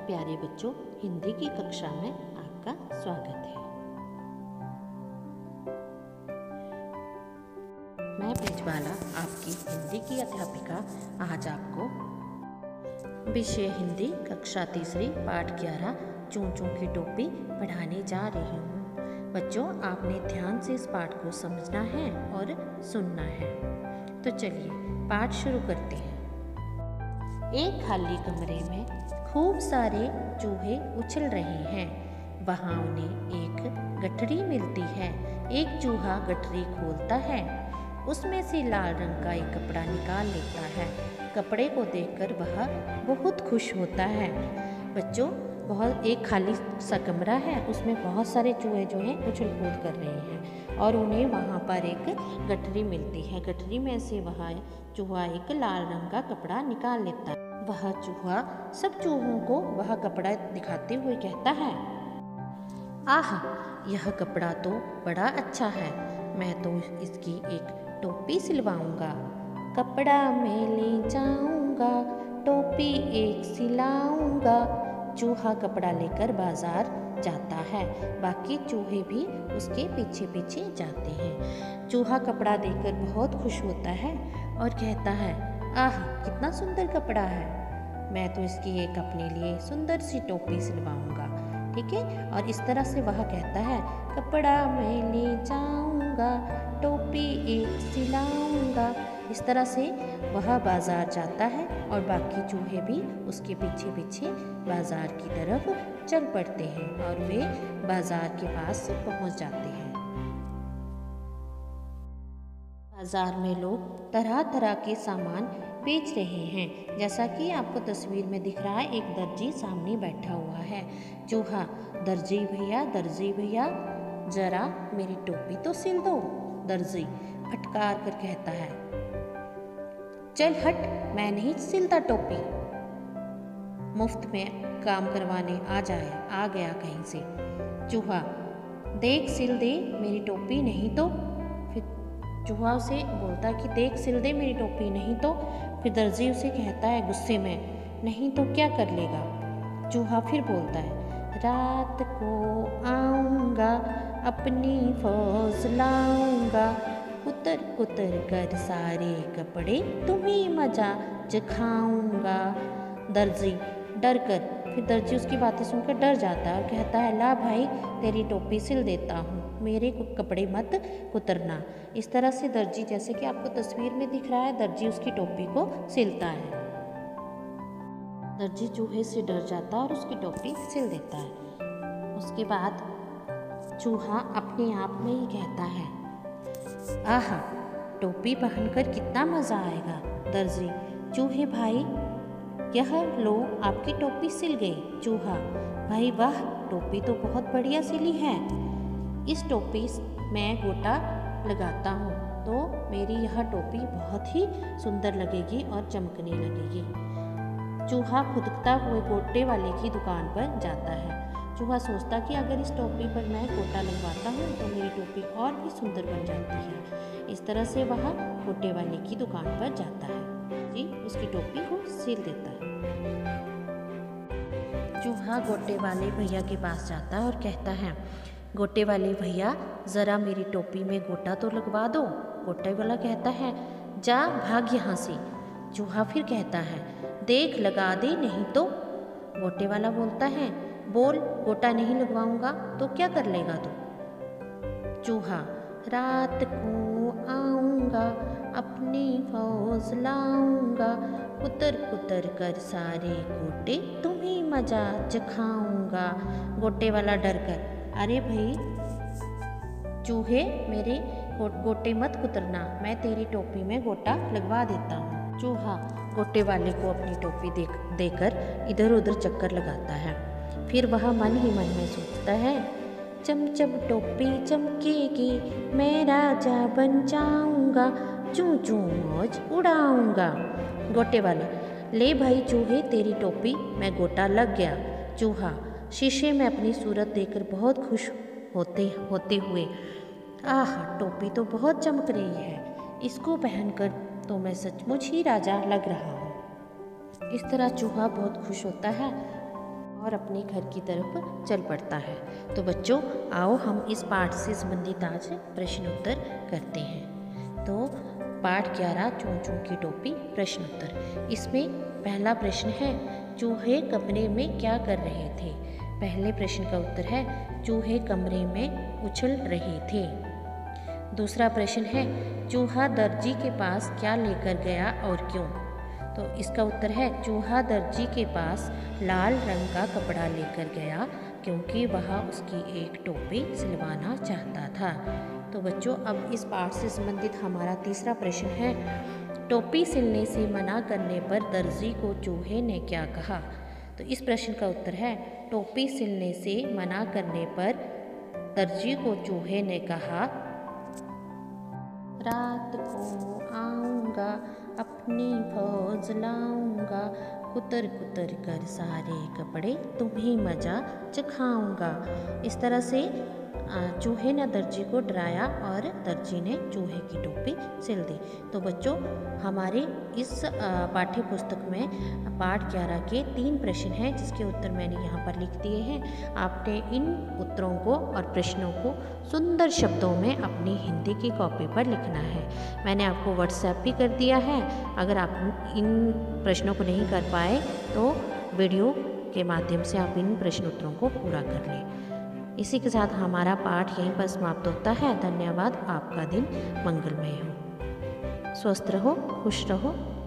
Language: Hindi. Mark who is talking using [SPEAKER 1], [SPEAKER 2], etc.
[SPEAKER 1] प्यारे बच्चों, हिंदी की कक्षा में आपका स्वागत है। मैं ब्रिजबाला, आपकी हिंदी की अध्यापिका, आज आपको विषय हिंदी कक्षा तीसरी पाठ 11 चूं-चूं की टोपी पढ़ाने जा रही हूँ। बच्चों, आपने ध्यान से इस पाठ को समझना है और सुनना है। तो चलिए पाठ शुरू करते हैं। एक खाली कमरे में खूब सारे चूहे उछल रहे हैं। वहाँ उन्हें एक गठरी मिलती है। एक चूहा गठरी खोलता है, उसमें से लाल रंग का एक कपड़ा निकाल लेता है। कपड़े को देखकर वह बहुत खुश होता है। बच्चों, एक खाली सा कमरा है, उसमें बहुत सारे चूहे जो हैं उछल कूद कर रहे हैं और उन्हें वहाँ पर एक गठरी मिलती है। गठरी में से वह चूहा एक लाल रंग का कपड़ा निकाल लेता है। वह चूहा सब चूहों को वह कपड़ा दिखाते हुए कहता है, आह, यह कपड़ा तो बड़ा अच्छा है। मैं तो इसकी एक टोपी सिलवाऊंगा। कपड़ा मैं ले जाऊंगा, टोपी एक सिलाऊंगा। चूहा कपड़ा लेकर बाजार जाता है। बाकी चूहे भी उसके पीछे पीछे जाते हैं। चूहा कपड़ा देखकर बहुत खुश होता है और कहता है, आह, कितना सुंदर कपड़ा है। मैं तो इसकी एक अपने लिए सुंदर सी टोपी सिलवाऊंगा। ठीक है, और इस तरह से वह कहता है, कपड़ा मैं ले जाऊंगा, टोपी एक सिलाऊंगा। इस तरह से वह बाजार जाता है और बाकी चूहे भी उसके पीछे पीछे बाजार की तरफ चल पड़ते हैं और वे बाजार के पास पहुंच जाते हैं। बाजार में लोग तरह तरह के सामान बेच रहे हैं। जैसा कि आपको तस्वीर में दिख रहा है, एक दर्जी सामने बैठा हुआ है। चूहा, दर्जी भैया जरा मेरी टोपी तो सिल दो। दर्जी फटकार कर कहता है, चल हट, मैं नहीं सिलता टोपी। मुफ्त में काम करवाने आ गया कहीं से। चूहा, देख सिल दे मेरी टोपी, नहीं तो। फिर चूहा उसे बोलता कि देख सिल दे मेरी टोपी, नहीं तो। फिर दर्जी उसे कहता है गुस्से में, नहीं तो क्या कर लेगा। चूहा फिर बोलता है, रात को आऊँगा, अपनी फौज लाऊंगा, कुतर कुतर कर सारे कपड़े तुम्हें मजा चखाऊंगा। दर्जी डर कर, फिर दर्जी उसकी बातें सुनकर डर जाता है और कहता है, ला भाई, तेरी टोपी सिल देता हूँ, मेरे कपड़े मत कुतरना। इस तरह से दर्जी, जैसे कि आपको तस्वीर में दिख रहा है, दर्जी उसकी टोपी को सिलता है। दर्जी चूहे से डर जाता है और उसकी टोपी सिल देता है। उसके बाद चूहा अपने आप में ही कहता है, आहा, टोपी पहनकर कितना मज़ा आएगा। दर्जी, चूहे भाई, यह लो, आपकी टोपी सिल गई। चूहा, भाई वाह, टोपी तो बहुत बढ़िया सिली है। इस टोपी में गोटा लगाता हूँ तो मेरी यह टोपी बहुत ही सुंदर लगेगी और चमकने लगेगी। चूहा खुदकता हुए गोटे वाले की दुकान पर जाता है। चूहा सोचता कि अगर इस टोपी पर मैं गोटा लगवाता हूँ तो मेरी टोपी और भी सुंदर बन जाती है। इस तरह से वह गोटे वाले की दुकान पर जाता है। जी उसकी टोपी को सिल देता है। चूहा गोटे वाले भैया के पास जाता है और कहता है, गोटे वाले भैया, ज़रा मेरी टोपी में गोटा तो लगवा दो। गोटे वाला कहता है, जा भाग यहाँ से। चूहा फिर कहता है, देख लगा दे, नहीं तो। गोटे वाला बोलता है, बोल, गोटा नहीं लगवाऊंगा तो क्या कर लेगा तू। चूहा, रात को आऊँगा, अपनी फौज लाऊंगा, कुतर कुतर कर सारे गोटे तुम्हें मजा चखाऊंगा। गोटे वाला डर कर, अरे भाई चूहे, मेरे गोटे मत कुतरना, मैं तेरी टोपी में गोटा लगवा देता हूँ। चूहा गोटे वाले को अपनी टोपी देकर इधर उधर चक्कर लगाता है। फिर वह मन ही मन में सोचता है, चमचम टोपी चमकेगी, मैं राजा बन जाऊंगा, चूं चूं मौज उड़ाऊंगा। गोटे वाला, ले भाई चूहे, तेरी टोपी में गोटा लग गया। चूहा शीशे में अपनी सूरत देखकर बहुत खुश होते हुए, आह, टोपी तो बहुत चमक रही है, इसको पहनकर तो मैं सचमुच ही राजा लग रहा हूँ। इस तरह चूहा बहुत खुश होता है और अपने घर की तरफ चल पड़ता है। तो बच्चों, आओ हम इस पाठ से संबंधित आज प्रश्न उत्तर करते हैं। तो पाठ 11 चूं चूं की टोपी प्रश्न उत्तर। इसमें पहला प्रश्न है, चूहे कमरे में क्या कर रहे थे। पहले प्रश्न का उत्तर है, चूहे कमरे में उछल रहे थे। दूसरा प्रश्न है, चूहा दर्जी के पास क्या लेकर गया और क्यों। तो इसका उत्तर है, चूहा दर्जी के पास लाल रंग का कपड़ा लेकर गया क्योंकि वह उसकी एक टोपी सिलवाना चाहता था। तो बच्चों, अब इस पाठ से संबंधित हमारा तीसरा प्रश्न है, टोपी सिलने से मना करने पर दर्जी को चूहे ने क्या कहा। तो इस प्रश्न का उत्तर है, टोपी सिलने से मना करने पर दर्जी को चूहे ने कहा, रात को आऊँगा अपनी फौज लाऊंगा, कुतर कुतर कर सारे कपड़े तुम्हें मजा चखाऊंगा। इस तरह से चूहे ने दर्जी को डराया और दर्जी ने चूहे की टोपी सिल दी। तो बच्चों, हमारे इस पाठ्य पुस्तक में पाठ 11 के 3 प्रश्न हैं जिसके उत्तर मैंने यहाँ पर लिख दिए हैं। आपने इन उत्तरों को और प्रश्नों को सुंदर शब्दों में अपनी हिंदी की कॉपी पर लिखना है। मैंने आपको व्हाट्सएप भी कर दिया है। अगर आप इन प्रश्नों को नहीं कर पाए तो वीडियो के माध्यम से आप इन प्रश्न उत्तरों को पूरा कर लें। इसी के साथ हमारा पाठ यहीं पर समाप्त होता है। धन्यवाद। आपका दिन मंगलमय हो। स्वस्थ रहो, खुश रहो।